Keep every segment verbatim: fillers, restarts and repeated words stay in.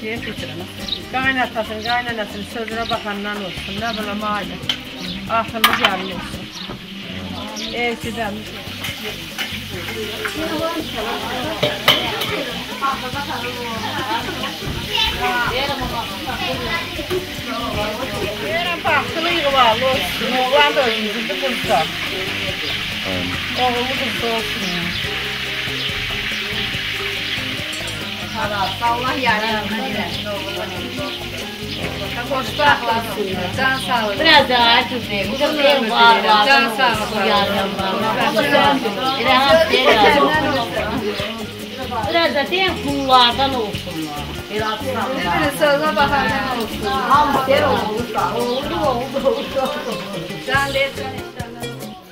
diye keçirəm. Qaynatasın, qaynanasın sözünə baxandan olsun, nə biləm ailə. Axırlı gəlin olsun. Evsidən. Yerəm baxtılı yığıvalı olsun. Oğlan da özümüzdə qılsa. Oğlumu qılsa olsun. Allah yardım edin. Xoşbaxt olsun. Can sağ olun. Biraz daha güzel. Güzel var var. Can sağ olun. Yardım var. Rahat değil. Biraz da deyim kullardan olsunlar. Biraz sağ Bir sözünə baxandan olsun. Hamı der olursa. Oldu oldu oldu. Can lezzetən işlərdən.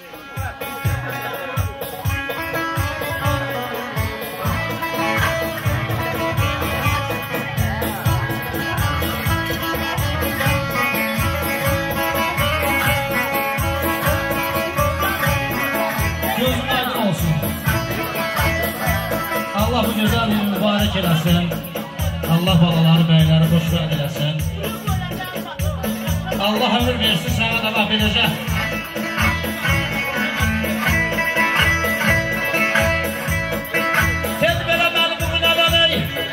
Allah bu güzel bir mübarek eləsin. Allah balaları, bəyləri xoşbəxt eləsin. Allah ömür versin, sana da laf edəcək. Tez belə məni bugün əvəli.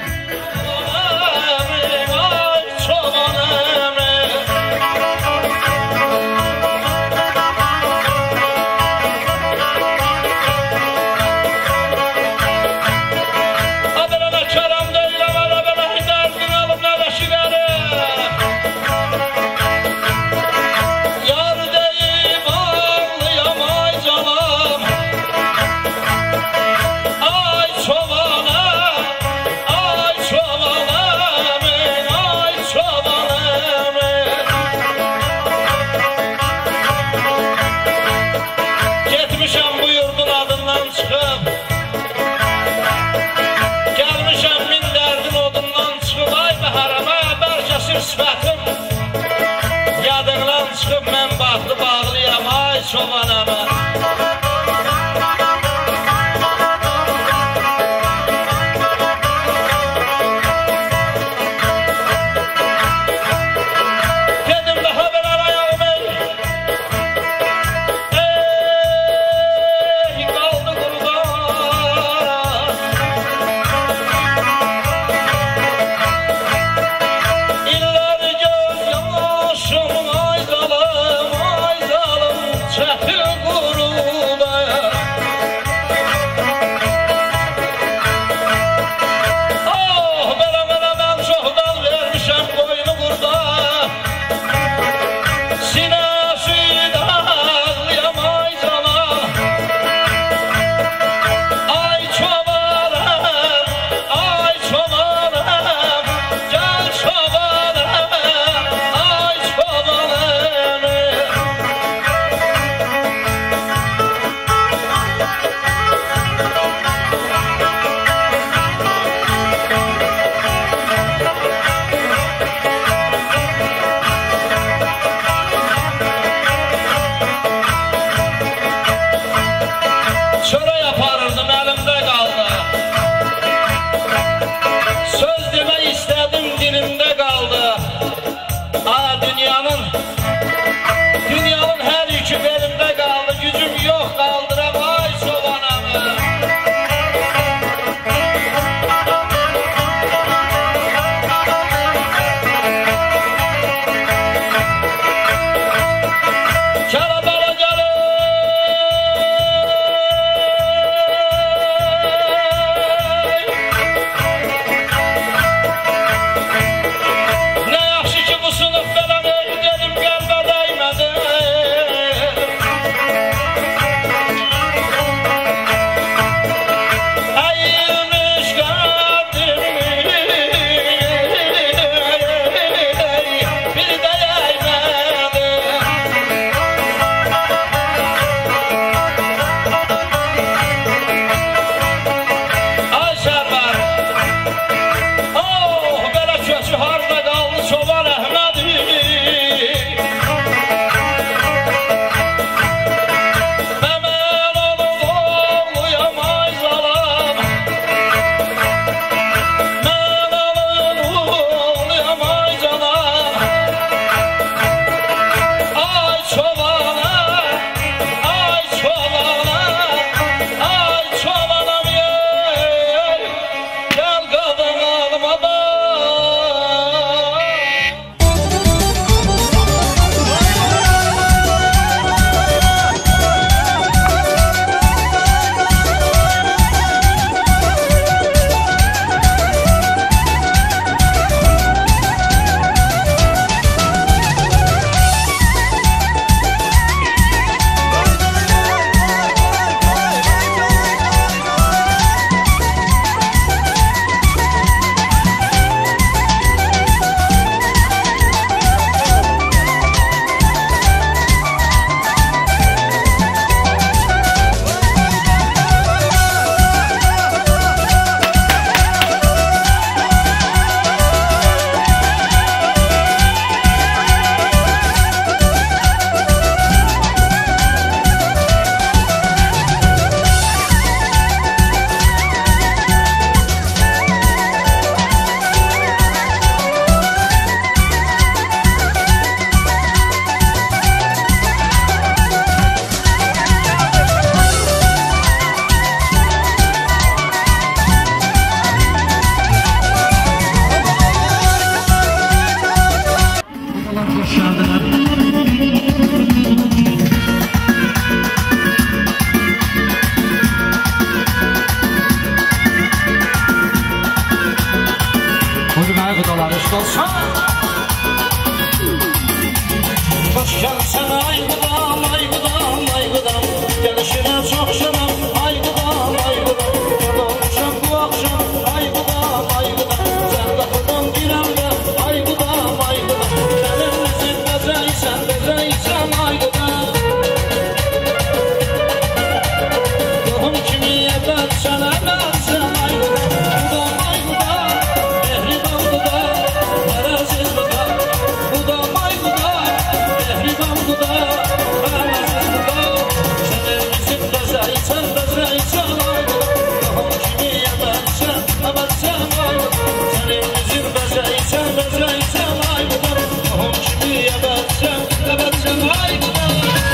Ay çobanım. Yar değil dost olsan. Hoş gelsen ay gudam, ay gudam, ay gudam. Gelişine çok şıram, ay gudam, ay gudam. Kadolmuşam bu akşam, ay gudam, ay gudam. Sen kapıdan giremde, ay gudam, ay gudam. Elimizin bezeysen, bezeysen, ay gudam. Ruhum kimi yetersen, emersen, ay gudam. Gudam, ay gudam, mehriban gudam. Neresiz gudam, gudam, ay gudam. Mehriban gudam, neresiz gudam. Sen elimizin bezeysen, bezeysen, ay gudam. Ruhum kimi yetersen, emersen, ay gudam. Sen elimizin bezeysen, bezeysen, ay gudam. Ruhum kimi yetersen, emersen, ay gudam.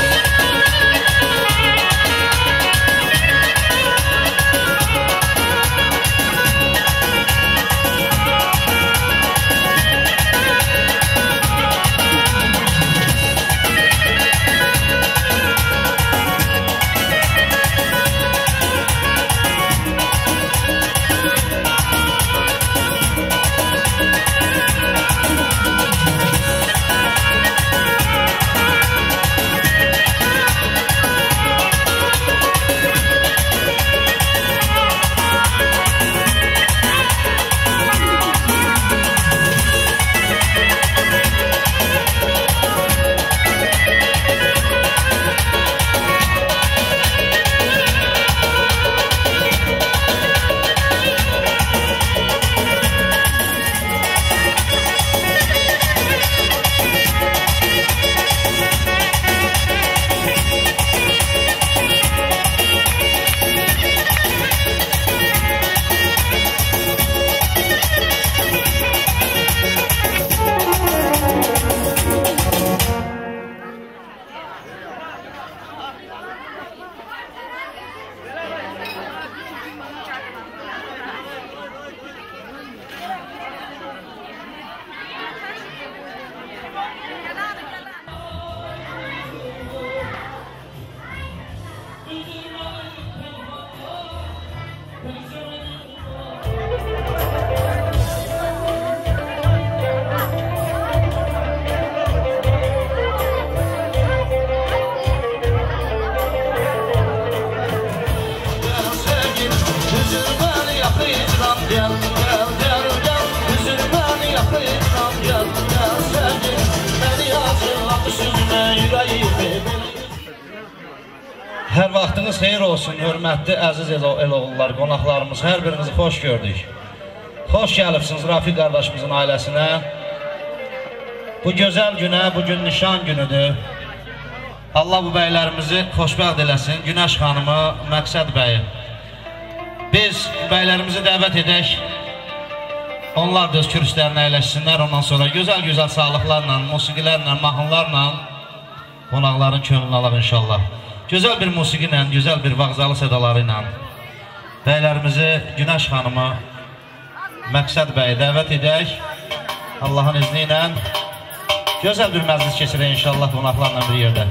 Hər vaxtınız xeyir olsun, hörmətli, əziz el-oğullar, qonaqlarımız, hər birinizi xoş gördük. Xoş gəlibsiniz Rafiq qardaşımızın ailəsinə. Bu gözəl günə, bugün nişan günüdür. Allah bu bəylərimizi xoşbəxt eləsin, Günəş xanımı, Məqsəd bəyi. Biz bəylərimizi dəvət edək, onlar da öz kürüslərinə əyləşsinlər, ondan sonra gözəl-gözəl sağlıqlarla, musiqilərlə, mahnılarla qonaqların könlünü alaq inşallah. Gözəl bir musiqi ilə, gözəl bir vağzalı sədaları ilə bəylərimizi, Günəş xanımı, Məqsəd bəyi dəvət edək. Allahın izni ilə gözəl bir məclis keçirək inşallah qonaqlarla bir yerdə.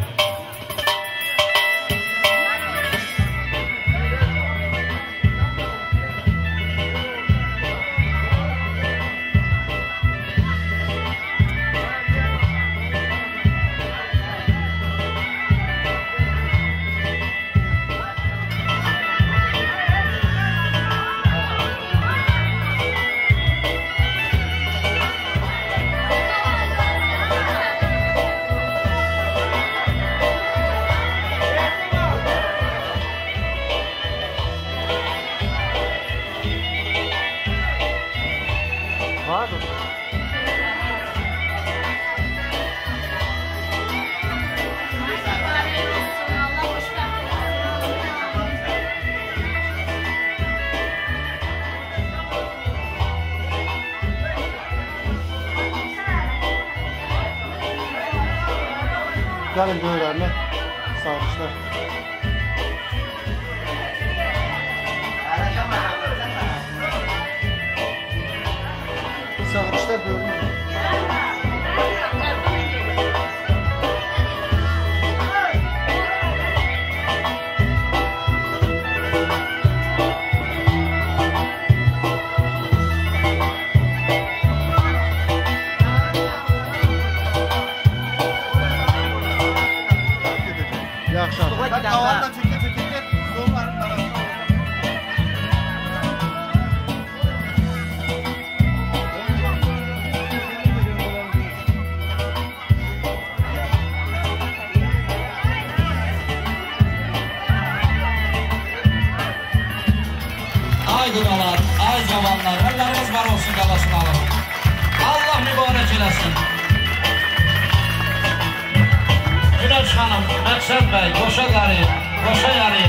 Gəlin böyürlərlə, sağlıqlar. Sağlıqlar böyürlər. ay qıdalar, ay cavanlar, əlləriniz var olsun qalasını alın. Allah mübarək eləsin. Güneş xanım, Məqsəd bəy, qoşa qarı, qoşa yarı.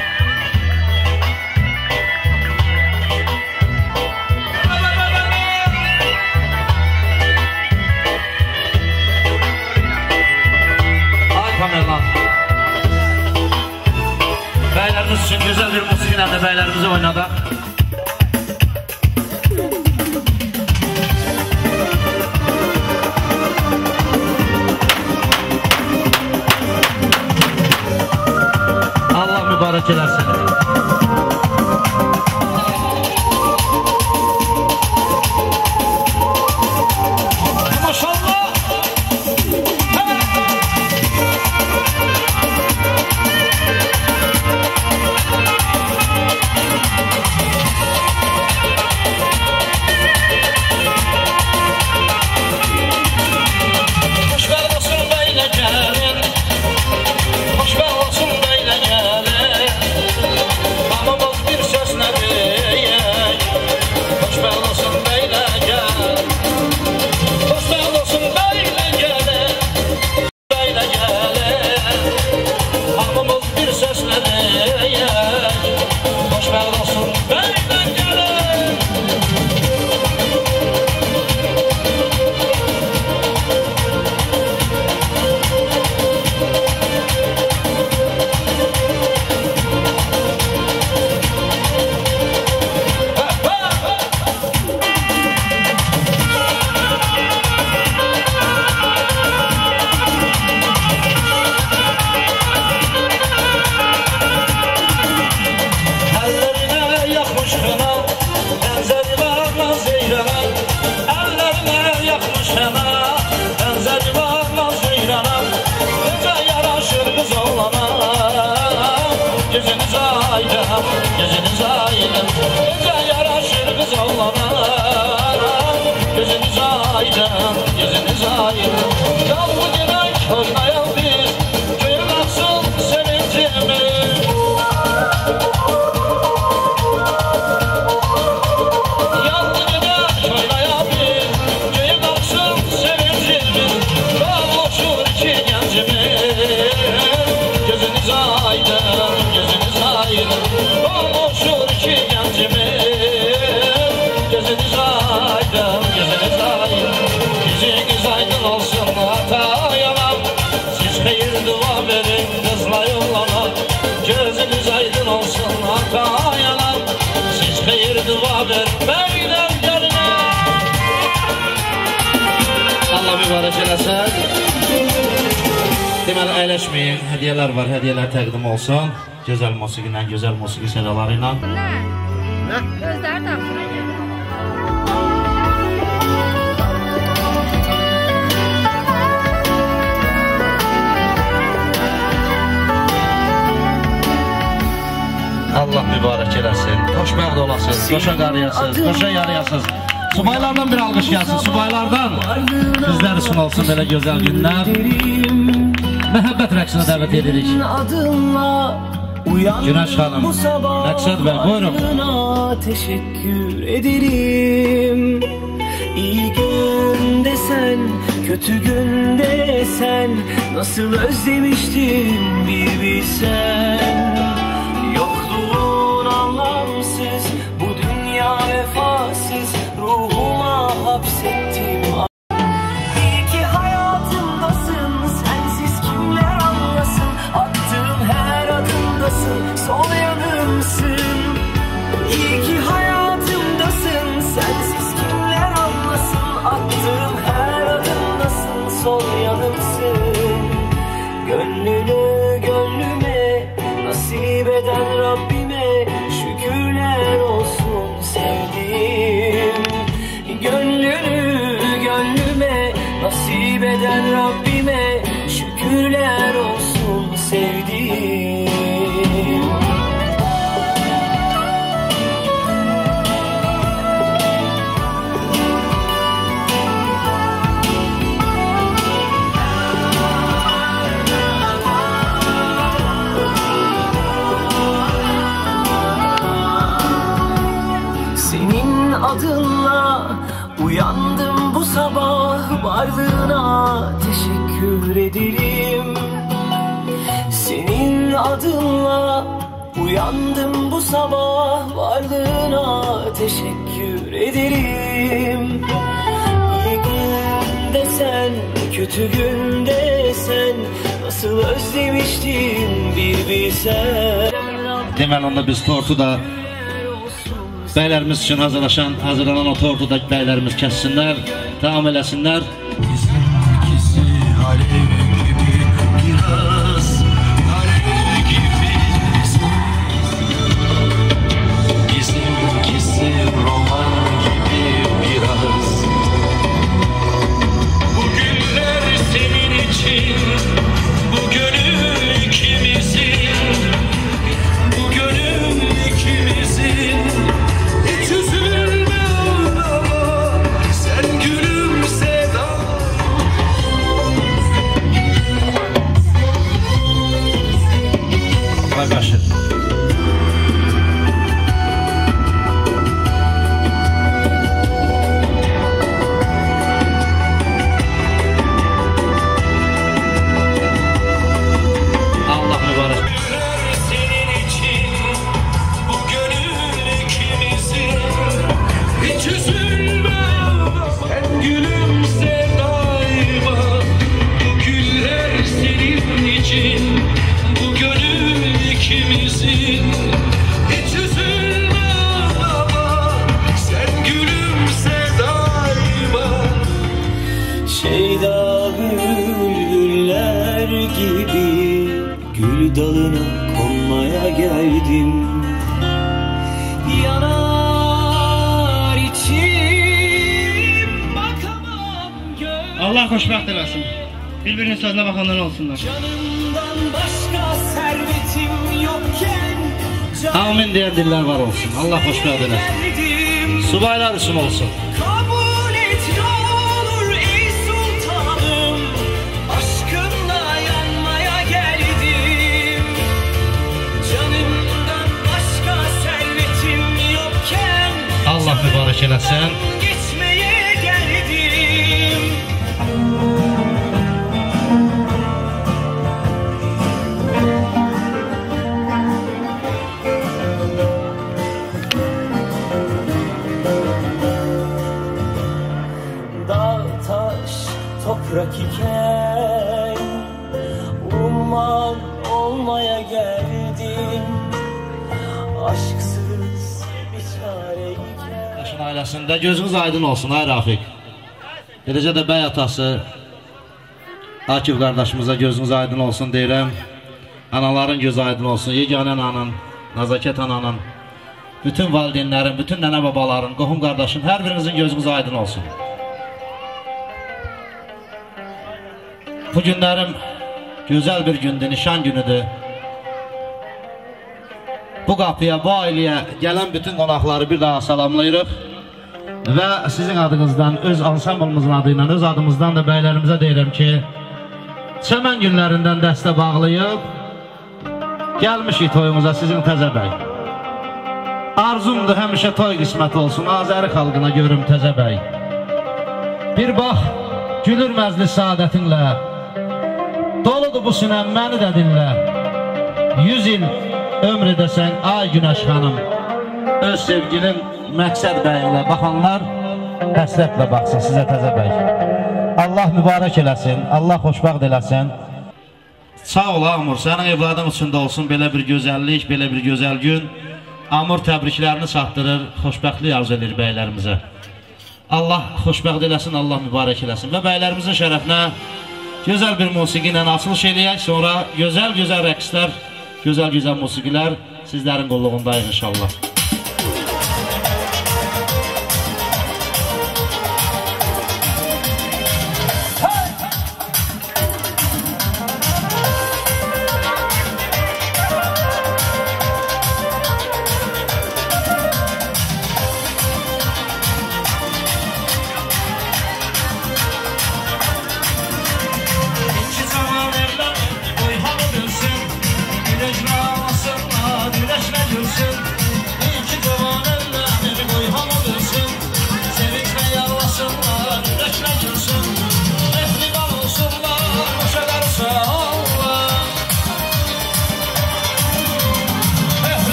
Ay Pamerlan. Bəylərimiz üçün güzel bir musiqi ilə də bəylərimizi oynadaq. Allah mübarək eləsin. Maşallah. Gözünüz aydın, gece yaraşır kız oğlana. Gözünüz aydın, gözünüz aydın. Yalnız gerek oynayan biz, köyün aksın sevincimiz. Yalnız gerek oynayan biz, köyün aksın sevincimiz. Kavuşur iki gencimiz. Gözünüz aydın, gözünüz aydın. Olmuşur ki gencimiz. Gözünüz aydın, gözünüz aydın. Yüzünüz aydın olsun ata yanam. Siz hayır dua verin kızla yollana. Gözünüz aydın olsun ata yanam. Siz hayır dua verin beyler geline. Allah mübarək eləsin. Deməli, əyləşməyin, hədiyələr var, hədiyələr təqdim olsun. Gözəl musiqi ilə, gözəl musiqi sədaları ilə. Nə? Gözləri tapsın. Allah mübarək eləsin. Xoşbəxt olasınız, qoşa qarıyasınız, qoşa yarıyasınız. Subaylardan bir alqış gəlsin, subaylardan. Bizlər üçün olsun belə gözəl günlər. Məhəbbət rəqsinə dəvət edirik. Güneş Hanım, Məqsəd bəy, buyurun. Teşekkür ederim. İyi günde sen, kötü günde sen, nasıl özlemiştim bir bilsen. Yokluğun anlamsız, bu dünya vefasız, ruhuma hapsettim. İyi ki hayatımdasın, sensiz kimler anlasın, attığım her adımdasın, sol yanımsın. İyi ki hayatımdasın, sensiz kimler anlasın, attığım her adımdasın, sol yanımsın. Gönlünü gönlüme nasip eden Rabbime şükürler olsun sevdiğim. Gönlünü gönlüme nasip eden Rabbime şükürler olsun sevdiğim. adınla uyandım bu sabah, varlığına teşekkür ederim. Senin adınla uyandım bu sabah, varlığına teşekkür ederim. İyi günde sen, kötü günde sen, nasıl özlemiştim bir bilsen. Deməli onda biz tortu da bəylərimiz üçün hazırlaşan, hazırlanan o tortu da bəylərimiz kəssinlər, tamam eləsinlər. Bizimkisi alev gibi biraz, alev gibi bizimkisi roman gibi biraz. Bu günler senin için, bu gönül ikimizin, bu gönül ikimizin. Hiç üzülme ağlama, sen gülümse Vay başır. Allah mübarek. senin için, bu gönül ikimizin. Hiç üzülme ağlama, sen gülümse daima. Bu güller senin için, bu gönül ikimizin. Hiç üzülme ağlama, sen gülümse daima. Şeyda bülbüller gibi gül dalına konmaya geldim. Yanar içim, bakamam göz. Allah xoşbəxt eləsin. Bir-birinin sözünə baxanlar olsunlar. Canımdan başka servetim yokken Amin diyen diller var olsun. Allah xoşbəxt eləsin. geldim. Subaylar için olsun. Kabul et ne olur ey sultanım, aşkınla yanmaya geldim. Canımdan başka servetim yokken Allah mübarek eləsin. geçmeye geldim. Dağ, taş, toprak iken umman olmaya geldim. Aşksız bir çare iken. Yaşın ailəsində gözünüz aydın olsun ay Rafiq. Eləcə də bəy atası Akif qardaşımıza gözünüz aydın olsun deyirəm. Anaların gözü aydın olsun. Yeganə ananın, Nazakət ananın, bütün valideynlərin, bütün nənə babaların, qohum qardaşın, hər birinizin gözünüz aydın olsun. Bu günlərim gözəl bir gündür, nişan günüdür. Bu qapıya, bu ailəyə gələn bütün qonaqları bir daha salamlayırıq. Və sizin adınızdan, öz ansamblımızın adı ilə, öz adımızdan da bəylərimizə deyirəm ki, çəmən günlərindən dəstə bağlayıb, gəlmişik toyumuza sizin Təzə bəy. Arzumdur həmişə toy qisməti olsun, Azəri xalqına görüm Təzə bəy. Bir bax, gülür məzli saadətinlə, doludur bu sinəm məni də dinlə. Yüz il ömr edəsən ay Günəş xanım, öz sevgilin Məqsəd bəyinlə baxanlar həsrətlə baxsın sizə Təzə bəy. Allah mübarək eləsin, Allah xoşbəxt eləsin. Sağ ol Amur, sənin evladın içində olsun belə bir gözəllik, belə bir gözəl gün. Amur təbriklərini çatdırır, xoşbəxtlik arzu edir bəylərimizə. Allah xoşbəxt eləsin, Allah mübarək eləsin. Və bəylərimizin şərəfinə gözəl bir musiqi ilə açılış eləyək, sonra gözəl-gözəl rəqslər, gözəl-gözəl musiqilər sizlərin qolluğundayıq inşallah.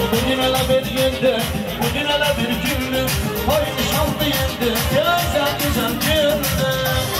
bugün elə bir gündür, bugün elə bir gündür, oy nişanlı gündür, gözəl gözəl gündür.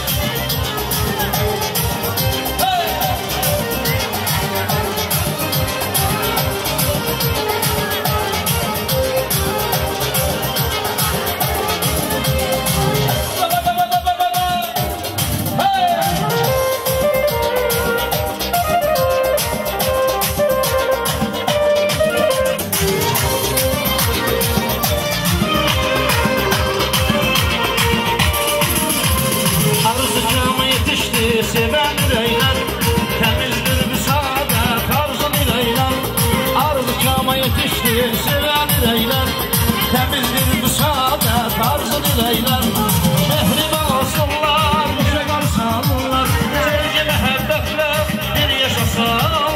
Seven üreyler, temizdir bir saadet, arzun üreyler. Arzu kâma yetiştir, seven üreyler, temizdir bir saadet, arzun üreyler. Mehriban olsunlar, düşe kalsanlar, sevgi mehebbetle bir yaşasanlar.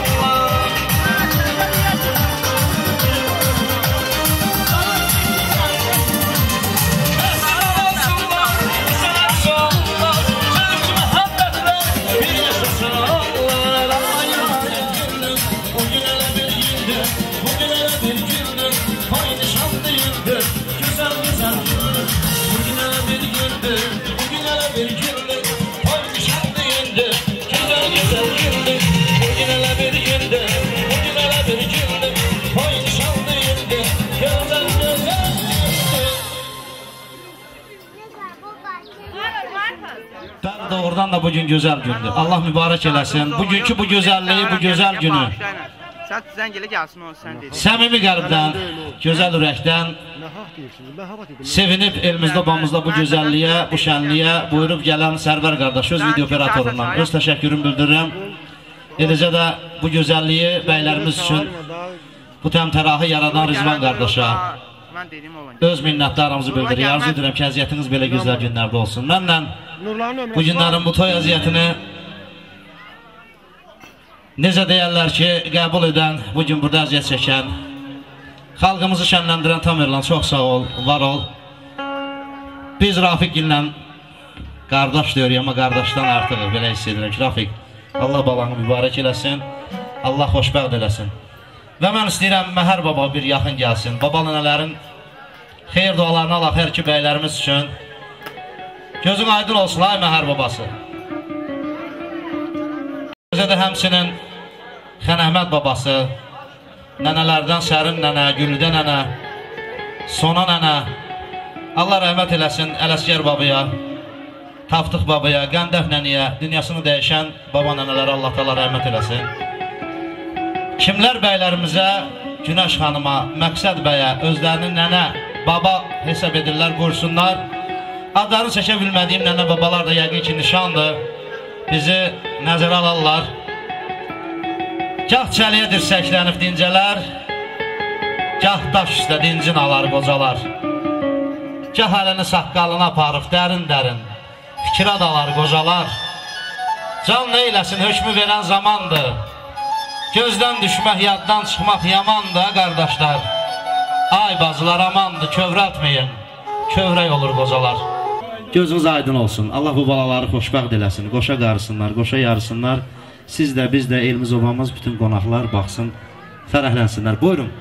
Doğrudan da bugün güzel gündür. Allah mübarek eləsin. Bugünkü bu güzelliği, bu güzel günü səmimi qəlbdən, gözəl ürəkdən sevinib elimizdə, babamızda bu gözəlliyə, bu şənliyə buyurub gələn Sərvər qardaş öz video operatorundan öz təşəkkürümü bildirirəm. Eləcə də bu gözəlliyi bəylərimiz üçün bu təmtərahı yaradan Rizvan qardaşa öz minnətdarımızı bildirir. Arzu edirəm ki, əziyyətiniz belə gözəl günlərdə olsun. Mənlə bu günlərin bu toy əziyyətini necə deyərlər ki, qəbul edən, bugün burada əziyyət çəkən, xalqımızı şənləndirən Tamerlan, çox sağ ol, var ol. Biz Rafiqlə qardaş deyirik, amma qardaşdan artıq belə hiss edirəm ki, Rafiq, Allah balanı mübarək eləsin, Allah xoşbəxt eləsin. Və mən istəyirəm, Məhər baba bir yaxın gəlsin, baba nənələrin xeyir dualarını alaq hər iki bəylərimiz üçün. Gözün aydın olsun, ay Məhər babası. Özə də həmsinin Xənəhməd babası, nənələrdən Sərin nənə, Güldə nənə, Sona nənə, Allah rəhmət eləsin Ələsgər babaya, Taftıq babaya, Qəndəf nənəyə, dünyasını dəyişən baba nənələrə Allah təala rəhmət eləsin. Kimlər bəylərimizə, Günəş xanıma, Məqsəd bəyə, özlərinin nənə, baba hesab edirlər, buyursunlar. Adlarını çəkə bilmədiyim nənə babalar da yəqin ki, nişandır, bizi nəzərə alarlar. Gah çəliyə dirsəklənib dincələr, gah daş üstə dincin alar qocalar. Gah əlini saqqalına aparıb dərin-dərin, fikrə dalar qocalar. Can neyləsin, hökmü verən zamandır, gözdən düşmək, yaddan çıxmaq yamandır, qardaşlar. Ay bacılar amandır, kövrəltməyin, kövrək olur qocalar. Gözünüz aydın olsun, Allah bu balaları xoşbəxt eləsin, qoşa qarısınlar, qoşa yarısınlar. Siz də, biz də, elimiz obamız, bütün qonaqlar baxsın, fərəhlənsinlər. Buyurun.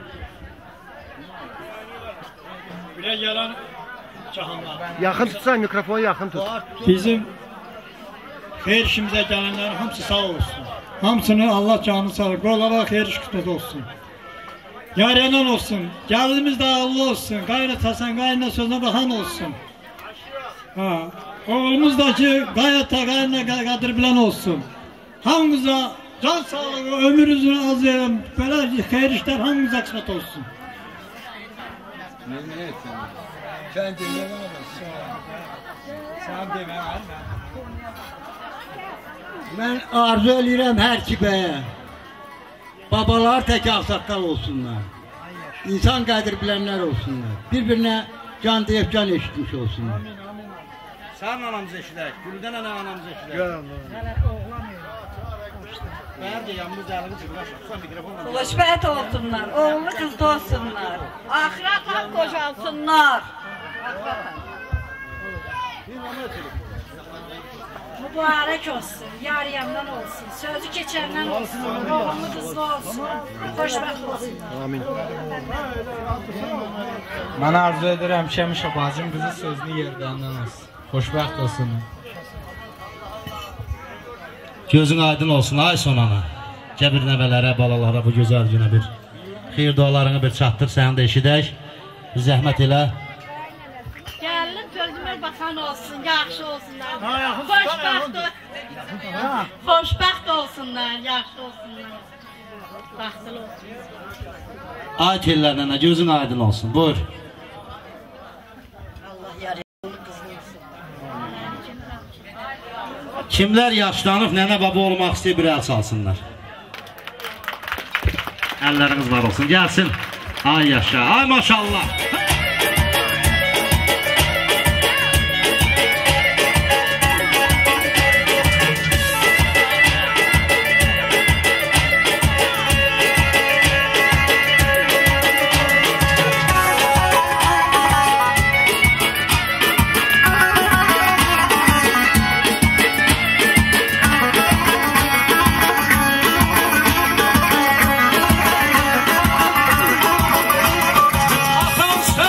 Buraya gələn cahanlar. Yaxın tutsan, mikrofonu yaxın tut. Bizim xeyir işimizə gələnlərin hamısı sağ olsun. Hamısını Allah canı sağlık, qollara xeyir işimiz olsun. Yarənan olsun, gəlimiz də Allah olsun, qaynatasan, qaynına sözünə baxan olsun. Ha, oğlumuz da ki, qaynata, qaynına qadir bilən olsun. Hamımıza can sağlığı, ömrünüzü az verin, belə xeyir işlər hamımıza qismət olsun. Sen dinlemem Sen demem. Ben arzu edirəm hər iki bəyə. Babalar tək ağsaqqal olsunlar. İnsan qədir bilənlər olsunlar. Bir-birinə can deyib can eşitmiş olsunlar. Sənin anamızı eşidək, Güldən ana anamızı eşidək. Bəyər deyəm, bu zəliqi çıxır. Xoşbəxt olsunlar, oğlu qızda olsunlar. Axırat haqq qocalsınlar. Mübarek olsun, yar yandan olsun, sözü keçenden olsun, oğlunu kızlı olsun, xoşbəxt olsun. Amin. Mən arzu edirəm ki, həmişə bacım qızı sözünü yerdəndən olsun. Xoşbəxt olsun. Gözün aydın olsun ay sonana. Cəbir nəvələrə, balalara bu gözəl günə bir xeyir dualarını bir çatdır, səni də eşidək. Bir zəhmət elə. Gəlin gözümə baxan olsun, yaxşı olsunlar. Xoşbəxt Xoşbəxt olsunlar, yaxşı olsunlar. Baxtılı olsun. Ay tellər nənə, gözün aydın olsun. Buyur. Kimlər yaşlanıb nənə baba olmaq istəyir, bir əl salsınlar. Əlləriniz var olsun, gəlsin. Ay yaşa, ay maşallah. Atam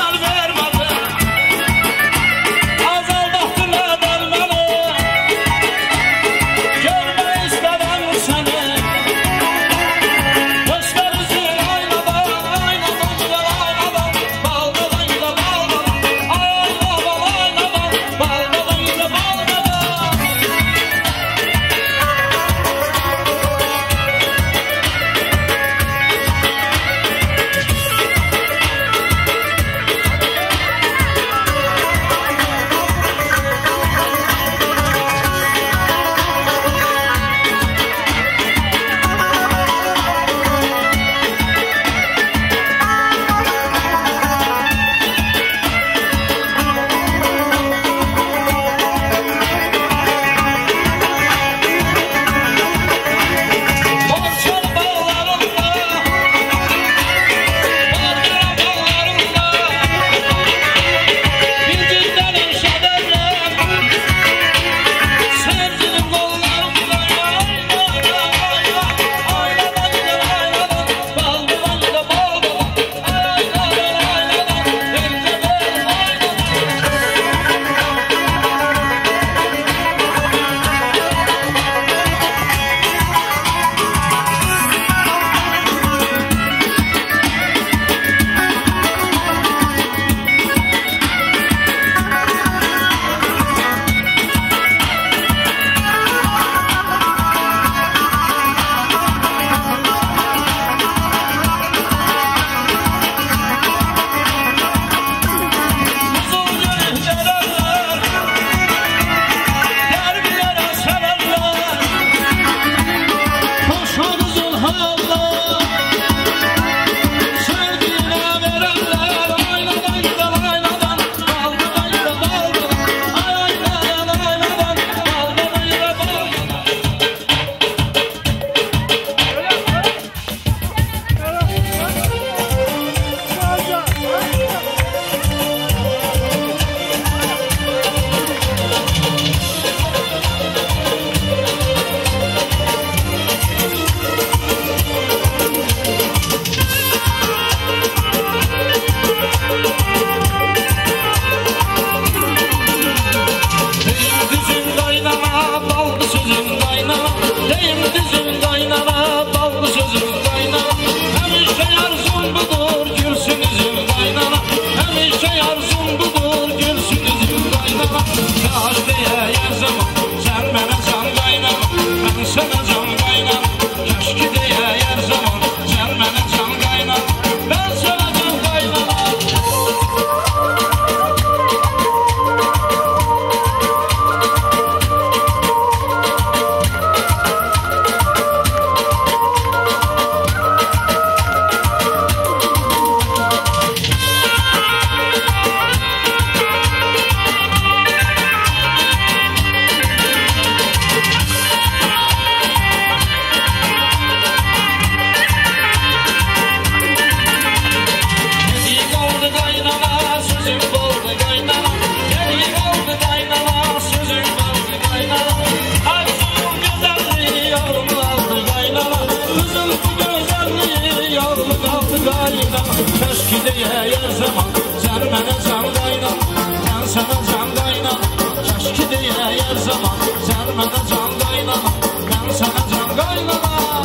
Keşke diye her zaman sen bana can kaynan, ben sana can kaynan. Keşke diye her zaman sen bana can kaynan, ben sana can kaynan.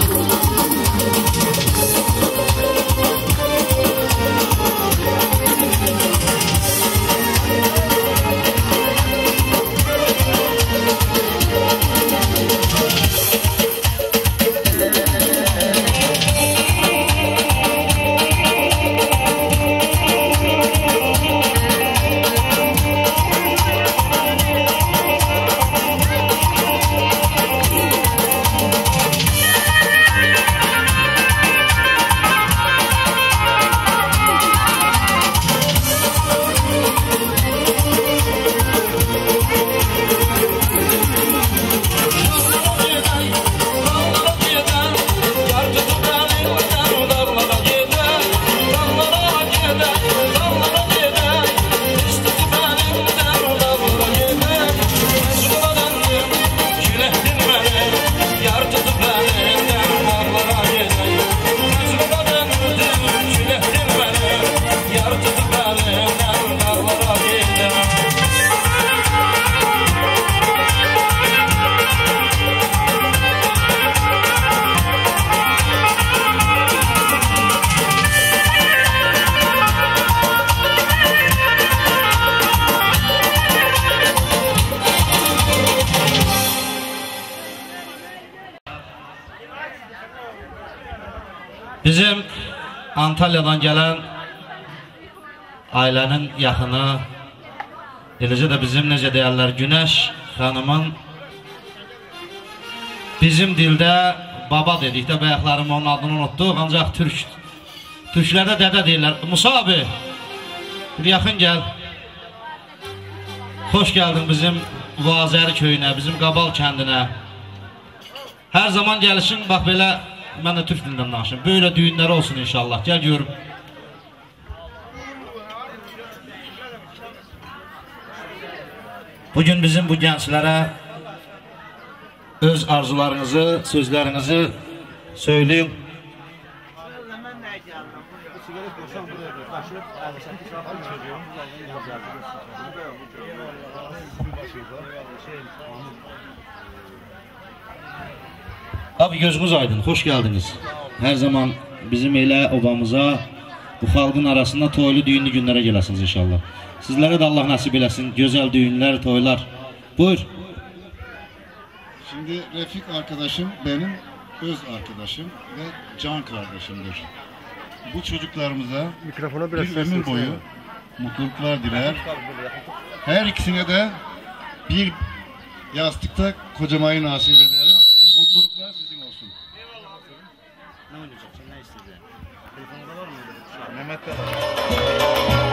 Bizim Antalya'dan gelen ailenin yakını, eləcə də bizim necə deyərlər, Günəş xanımın bizim dildə baba dedikdə bayaqlarım onun adını unutduq, ancaq Türk Türklərdə dədə deyirlər. Musa abi, bir yaxın gəl. Xoş gəldin bizim Vazəri köyünə, bizim Qabal kəndinə. Hər zaman gəlişin, bax belə, mən də Türk dilindən danışım. Böyle düğünlər olsun inşallah. Gəl görüm. Bugün bizim bu gençlərə öz arzularınızı, sözlərinizi söyləyin. Abi gözünüz aydın, hoş geldiniz. Her zaman bizim elə obamıza, bu xalqın arasında toylu düğünlü günlərə gələsiniz inşallah. Sizlere de Allah nasip eləsin, güzel düğünler, toylar. Buyur. Şimdi Refik arkadaşım benim öz arkadaşım ve can kardeşimdir. Bu çocuklarımıza Mikrofona biraz bir ömür boyu ya. Mutluluklar diler. Her ikisine de bir yastıkta kocamayı nasip ederim. Mutluluklar sizin olsun. Ne oynayacaksın, ne isteyeceksin? Telefonda var mı? Mehmet'te var.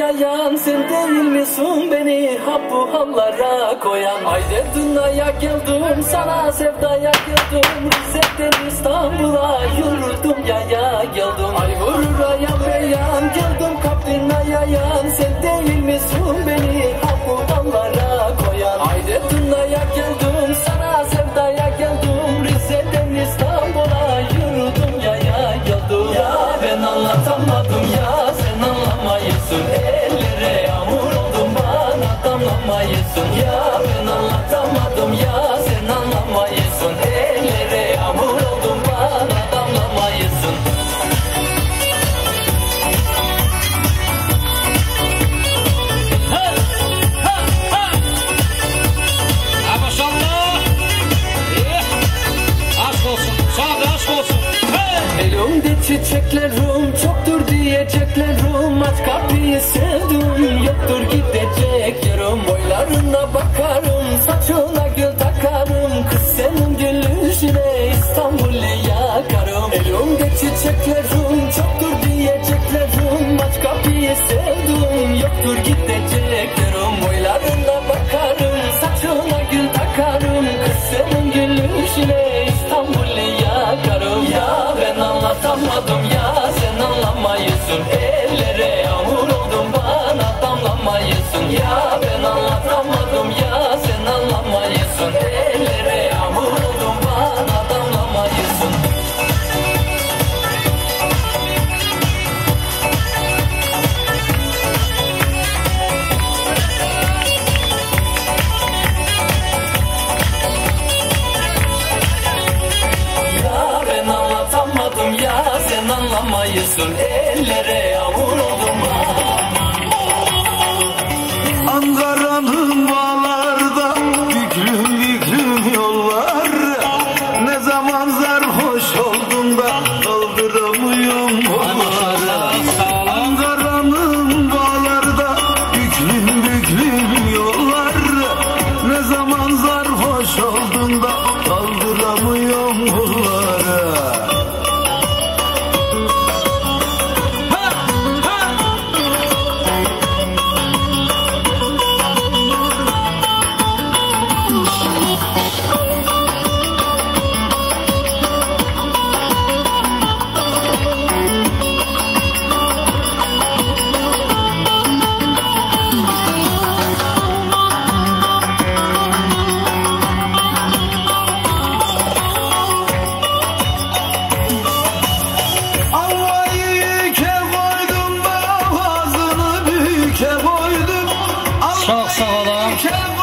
yayan, sen değil misin beni hap bu hallara koyan? Haydi dünyaya geldim, sana sevdaya geldim, Rize'den İstanbul'a yürüdüm yaya geldim. Ay vurur ayağım beyan, geldim kapına yayan, sen değil misin beni hap bu hallara koyan? Haydi dünyaya geldim, sana sevdaya geldim, Rize'den İstanbul'a yürüdüm yaya geldim. Ya ben anlatamadım ya, sen anlamayısın, ellere yağmur oldum bana damlamayısın. Ya ben anlatamadım ya, sen anlamayısın, ellere yağmur oldum bana damlamayısın. Elimde çiçeklerim çoktur diyeceklerim, aç kapıyı sevdim yoktur gidecek yerim. Boylarına bakarım, saçına gül takarım, kız senin gülüşüne İstanbul'u yakarım. Elimde çiçeklerim çoktur diyeceklerim, aç kapıyı sevdim yoktur gidecek yerim. Boylarına bakarım, saçına gül takarım, kız senin gülüşüne İstanbul'u yakarım. Ya ben anlatamadım ya, sen anlamayısın, ellere yağmur oldum bana damlamayısın. Ya ben anlatamadım ya, sen anlamayısın, ellere yağmur oldum bana damlamayısın. Ya sen anlamayısın, ellere yağmur oldum. Ankara'nın bağlarda büklüm büklüm yollar, ne zaman sarhoş oldum da kaldıramıyorum onları. Ankara'nın bağlarda büklüm büklüm yollar, ne zaman sarhoş oldum da kaldıramıyorum onları. Çok sağ olun.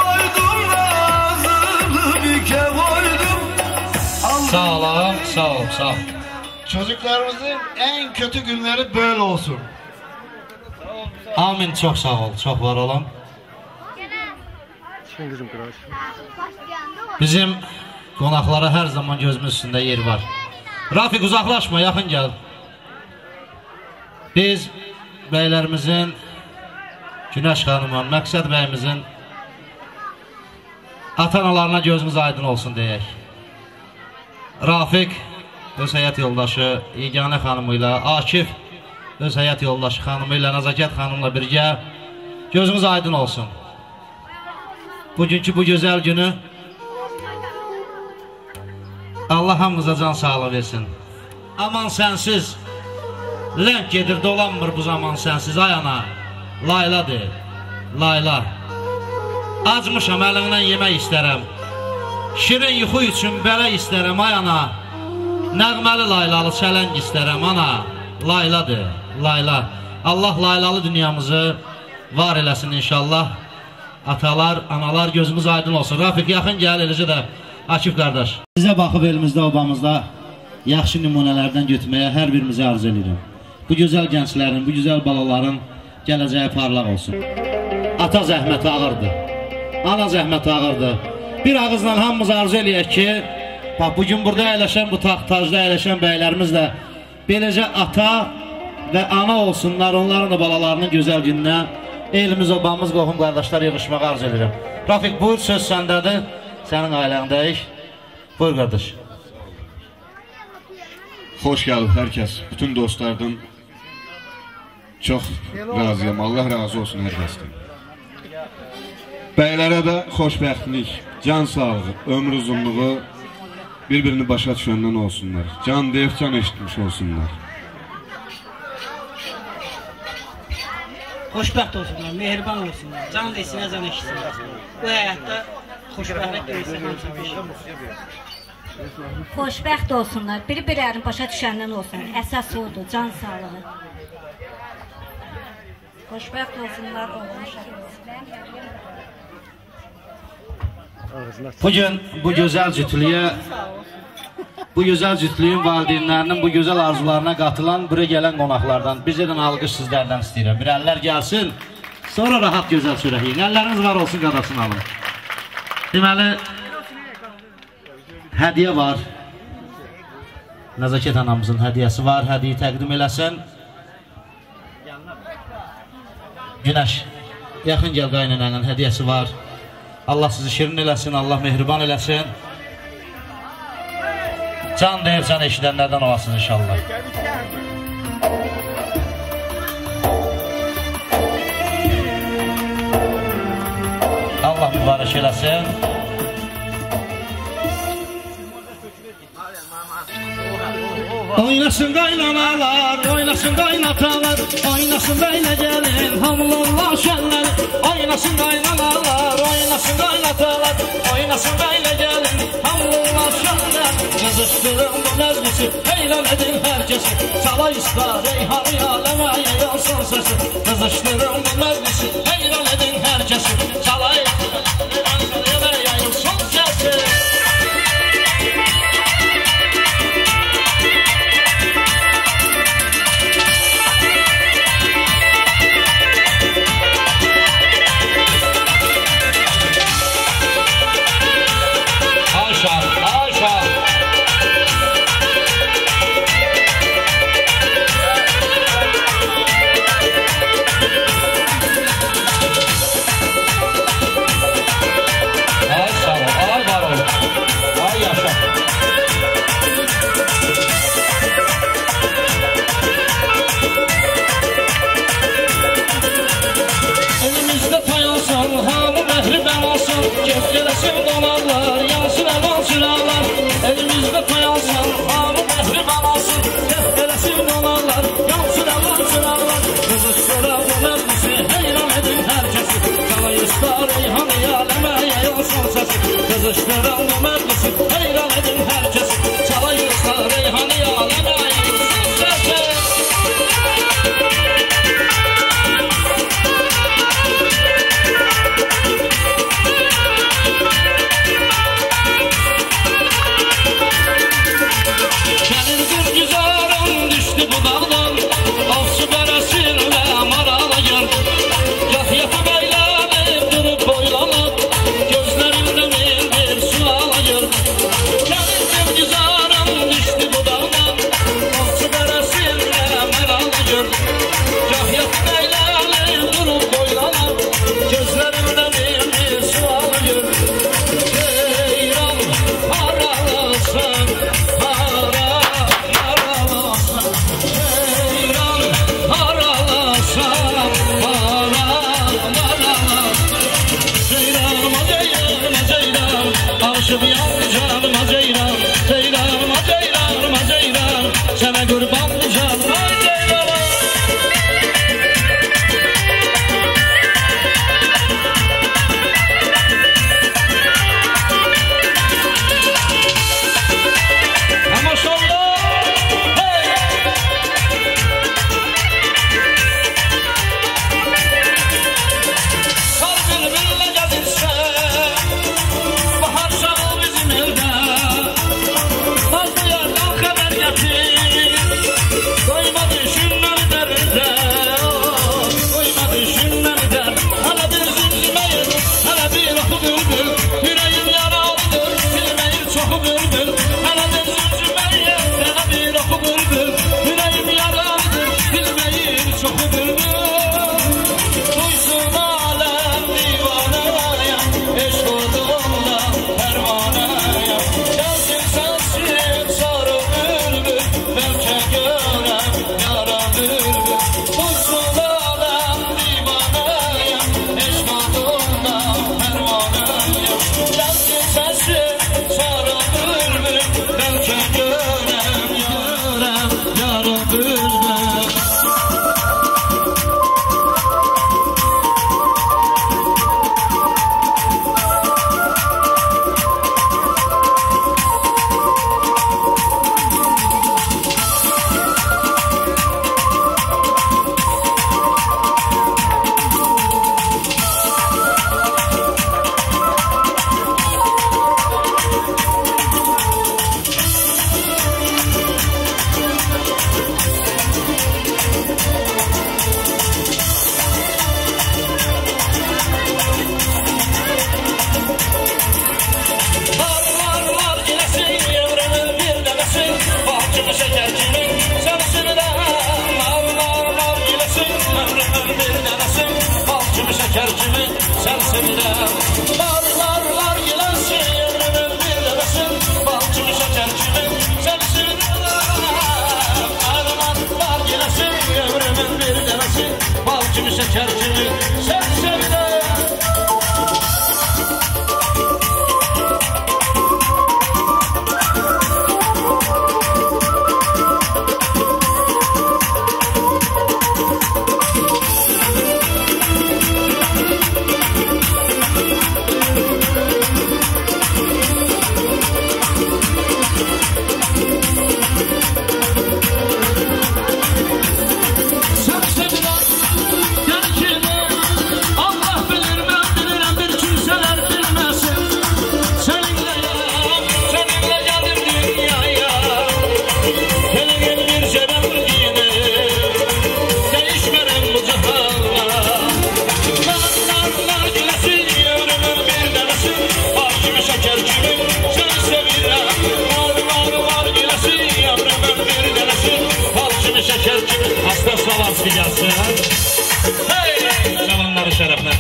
Sağ olun, sağ ol, sağ ol. Çocuklarımızın en kötü günleri böyle olsun. Amin, çok sağ ol, çok var olun. Bizim qonaqlara her zaman gözümüz üstünde yer var. Rafik uzaklaşma, yakın gel. Biz beylerimizin, Güneş xanımın, Məqsəd bəyimizin ata-analarına gözümüz aydın olsun deyək. Rafik öz həyat yoldaşı Yeganə xanımı ilə, Akif öz həyat yoldaşı xanımı ilə, Nəzakət xanımla birgə gözümüz aydın olsun. Bugünkü bu gözəl günü Allah hamımıza can sağlığı versin. Aman sənsiz lənk gedir, dolanmır bu zaman sənsiz ay ana. Layladır, Layla. Acmışam, əlindən yemək istərəm. Şirin yuxu üçün bələ istərəm ay ana. Nəğməli laylalı çələng istərəm ana. Layladır, Layla. Allah laylalı dünyamızı var eləsin inşallah. Atalar, analar gözümüz aydın olsun. Rafik yaxın gəl, eləcə də Akif qardaş. Sizə baxıb elimizdə, obamızda yaxşı nümunələrdən götürməyə hər birimizi arzu edirəm. Bu gözəl gənclərin, bu gözəl balaların gələcəyi parlaq olsun. Ata zəhməti ağırdır, ana zəhməti ağırdır. Bir ağızla hamımız arzu eləyək ki, bax, bugün burada əyləşən, bu taxtacda əyləşən bəylərimiz də beləcə ata və ana olsunlar, onların da balalarının gözəl gününə elimiz, obamız, qohum qardaşlar yığışmağı arzu edirəm. Rafik, buyur, söz səndədir, sənin ailəndəyik. Buyur qardaş. Hoş gəlib hər kəs, bütün dostlardan Çox razıyam. Allah razı olsun hər kəsdən. Bəylərə də xoşbəxtlik, can sağlığı, ömür uzunluğu bir-birini başa düşəndən olsunlar. Can deyib can eşitmiş olsunlar. Xoşbəxt olsunlar, mehriban olsunlar. Can desinə can eşitsinlər. Bu həyatda xoşbəxtlik görürsə hamısı peşə. Xoşbəxt olsunlar, bir-birlərini başa düşəndən olsun. Əsas odur, can sağlığı. Xoşbəxt olsunlar, olmuşlar. Bugün bu gözəl cütlüyə, bu gözəl cütlüyün valideynlərinin bu gözəl arzularına qatılan, buraya gələn qonaqlardan, bizə də alqış sizlərdən istəyirəm. Bir əllər gəlsin, sonra rahat gözəl sürəyin. Əlləriniz var olsun, qadasını alın. Deməli, hədiyə var. Nəzakət anamızın hədiyəsi var, hədiyi təqdim eləsin. Günəş, yaxın gəl qaynananın hədiyəsi var. Allah sizi şirin eləsin, Allah mehriban eləsin. Can deyib can eşidənlərdən olasın inşallah. Allah mübarək eləsin. Oynasın qaynanalar, oynasın qaynatalar, oynasın qayna gəlin, hamılallah şənlər. Oynasın qaynanalar, oynasın qaynatalar, oynasın qayna gəlin, hamılallah şənlər. Qızışdırın bu məclisi, eylən edin hər kəsi, çalay usta, reyhanı aləməyə yansın səsi. Qızışdırın bu məclisi, eylən edin hər kəsi, çalay usta, reyhanı aləməyə yansın səsi. Qızışdıran bu məclisi, heyran edin hər kəsi, çalayırsa reyhanı aləməyə yansın səsi. Gəlir bir güzarım düşdü bu dağdan, Avsu bərəsirlə marala gər. Gah yatıb əylənib, durub boylanıb, gözlərimdə min bir sual ayır. Gəlir bir güzarım düşdü bu dağdan, Avsu bərəsirlə marala gər. Gah yatıb əylənib, durub boylanıb, gözlərimdə min bir sual ayır. Ceyran haralasan, aşık yanacağıma ceyran, ceyranıma ceyranıma ceyran, sana kurban canıma ceyran. Maşallah, hey! Kalbimle gelirse bahar şahı bizim kimi şeker kimi sen sevinəm. Hasta Slavanski gelsin. Hey! Zamanları şerefine.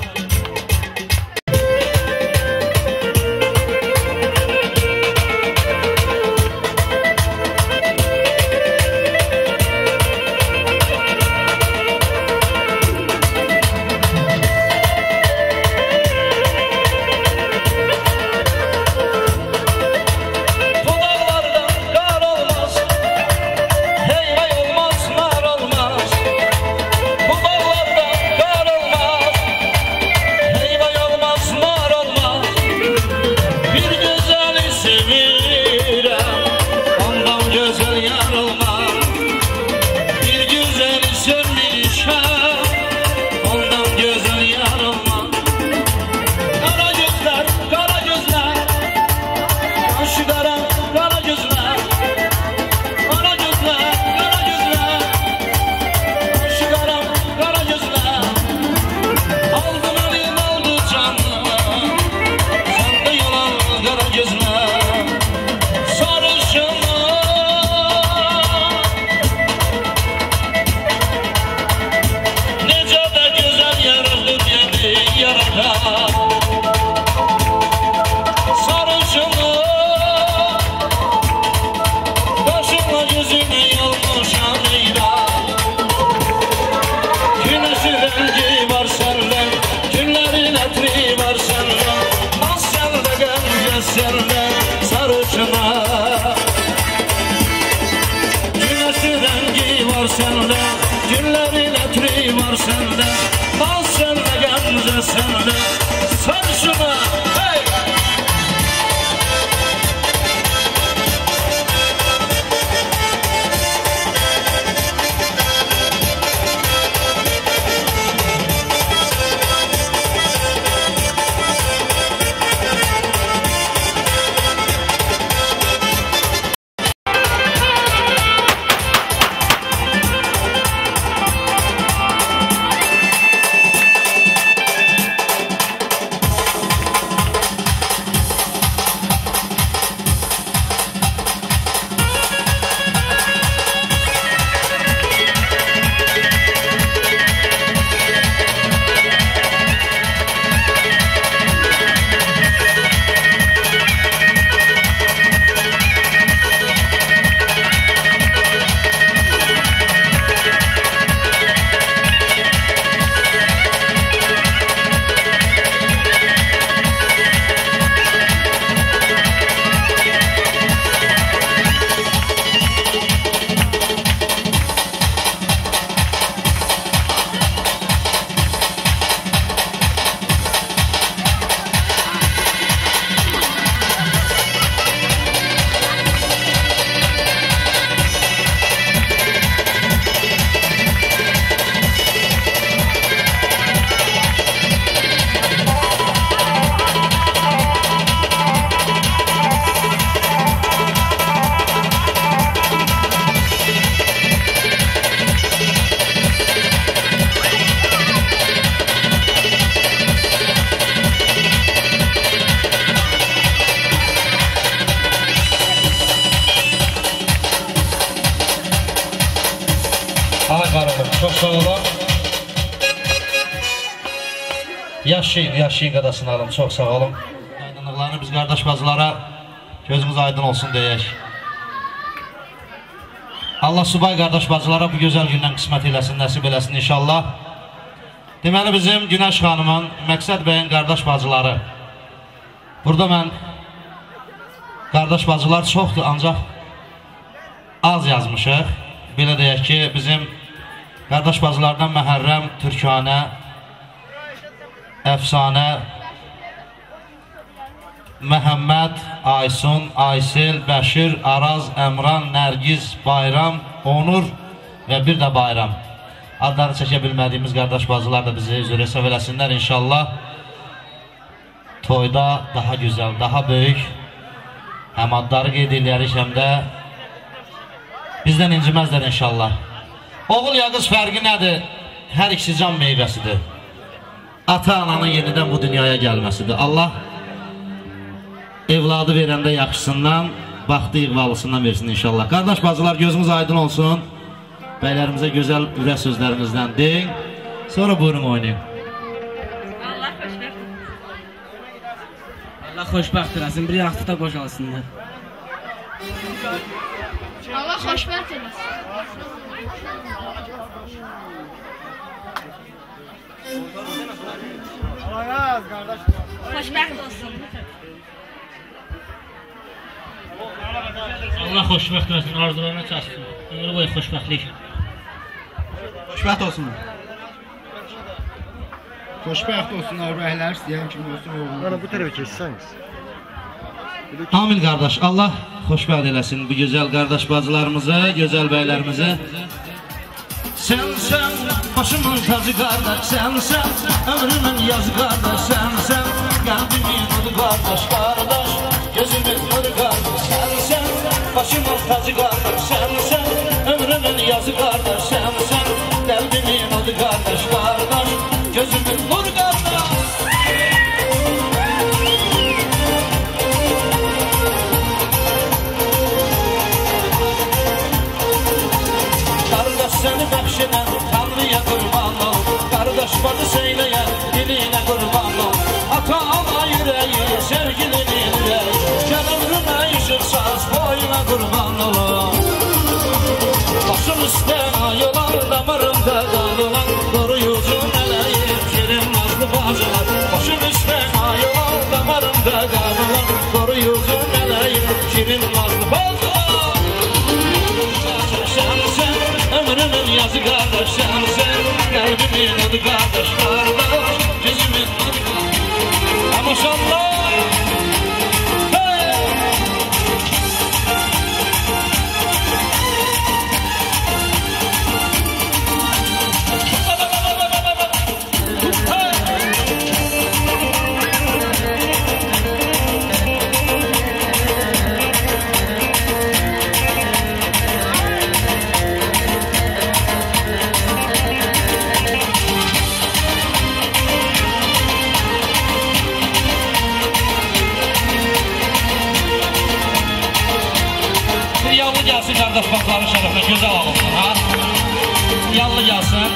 Çok sağ olun. Yaşayın, yaşayın qadasını alın. Çok sağ olun. Aydınlıqlarını biz qardaş bacılara gözümüz aydın olsun deyək. Allah subay qardaş bacılara bu gözəl gündən qismət eləsin, nəsib eləsin inşallah. Deməli bizim Günəş xanımın, Məqsəd bəyin qardaş bacıları. Burada mən qardaş bacılar çoxdur, ancaq az yazmışıq. Belə deyək ki, bizim qardaş bacılardan Məhərrəm, Türkanə, Əfsanə, Məhəmməd, Aysun, Aysel, Bəşir, Araz, Əmran, Nərgiz, Bayram, Onur və bir də Bayram. Adları çəkə bilmədiyimiz qardaş bacılar da bizi üzrə hesab eləsinlər inşallah. Toyda daha gözəl, daha böyük həm adları qeyd edirik, həm də bizdən inciməzlər inşallah. Oğul ya qız fərqi nədir? Hər ikisi can meyvəsidir. Ata-ananın yenidən bu dünyaya gəlməsidir. Allah evladı verəndə yaxşısından, baxdı iqvalısından versin inşallah. Qardaş bacılar, gözünüz aydın olsun. Bəylərimizə gözəl ürək sözlərinizdən deyin. Sonra buyurun oynayın. Allah xoşbəxt. Allah xoşbəxt eləsin. Bir yaxşı da qoşalsınlar. Allah xoşbəxt eləsin. Xoşbəxt olsun. Allah xoşbəxt eləsin. Arzularına çatsın. Ömrü boyu xoşbəxtlik. Xoşbəxt olsunlar. Xoşbəxt olsunlar, ürəklər istəyən kimi olsun oğlum. Bana bu tərəfə keçsəniz. Amin qardaş, Allah xoşbəxt eləsin bu gözəl qardaş bacılarımızı, gözəl bəylərimizi. Sən, sən, başımın tacı qardaş, sən, sən, ömrümün yazı qardaş, sən, sən, qəlbimin adı qardaş, qardaş, gözümün adı qardaş, sən, sən, başımın tacı qardaş, sən, sən, ömrümün yazı qardaş, sən, sən, qəlbimin adı qardaş, qardaş, gözümün nur qardaş. Qardaş səni bəxş edən Tanrıya qurban ol, qardaş bacı söyləyen dilinə qurban ol. Ata-ana yüreği, sevgilinin yüreği, gəl ömrümə işıq saz, boyuna qurban olun. Başım üstə ayılar, damarımda qalılan, qoruyucu mələyim, şirin nazlı bacılar. Başım üstə ayılar, damarımda qalılan, qoruyucu mələyim, şirin nazlı bacılar. Sen, sen, ömrümün yazı qardaş, sen, sen, qəlbimin adı qardaş, qardaş, gözümün adı qardaş. Maşallah! Gelsin kardeş bakların şerefine, güzel olsun ha. Yanlı gelsin.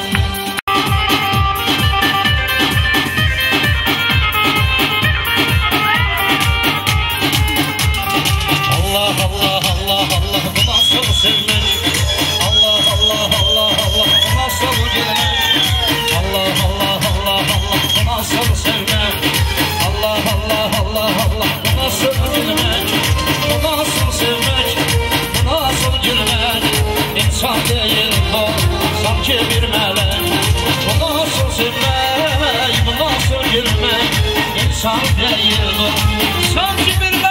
Allah Allah Allah Allah, bu nasıl sevmek? Allah Allah Allah Allah, bu nasıl gelmek? Allah Allah Allah Allah, bu nasıl sevmek? Allah Allah Allah Allah, bu nasıl gelmek? Bu nasıl sevmek? Nasıl gülmek, insan değil bu, sanki bir melek. Bu nasıl sevmek, bu nasıl gülmek, insan değil bu, sanki bir melek.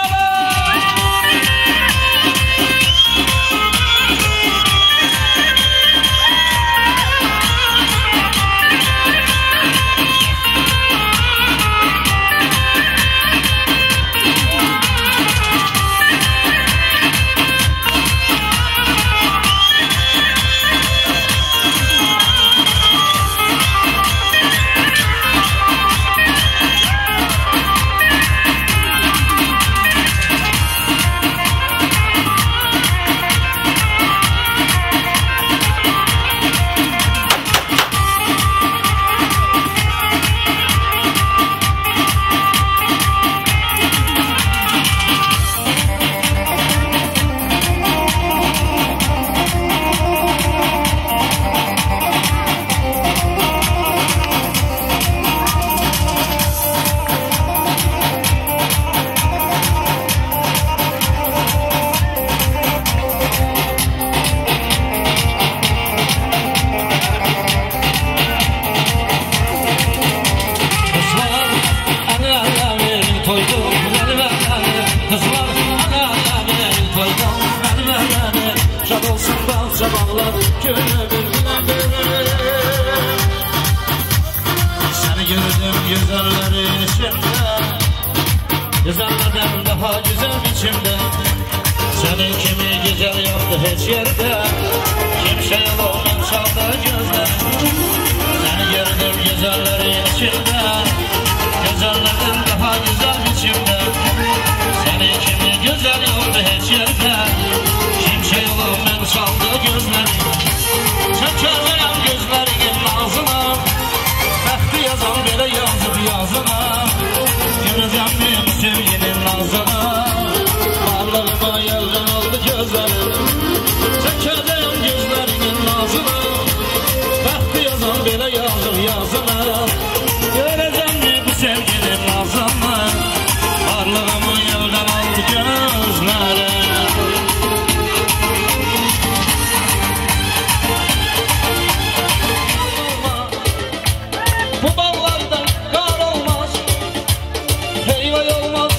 koydum benim evleni Kızlar anneanne il koydum benim evleni Şad olsun bal çabaklar günü bilgilendirir Seni gördüm güzellerin içinde Güzellerden daha güzel biçimde Senin kimi güzel yoktu hiç yerde Kimse yolunun çaldı gözler Seni gördüm güzellerin içinde Güzellerden daha güzel biçimde Senin kimi güzel yoktu hiç yerde Kimse yolunun çaldı gözler Çökerleyen gözlerinin ağzına Bəxti yazan belə yazıb yazına Görəcəm benim sevginin nazına Varlığıma yelden oldu gözlerim Çəkəcəyəm gözlərinin nazına Bəxti yazan belə yazıb yazına Görəcəm benim sevginin nazına Varlığıma yelden oldu gözlerim Bu bağlarda kar olmaz Heyvay olmaz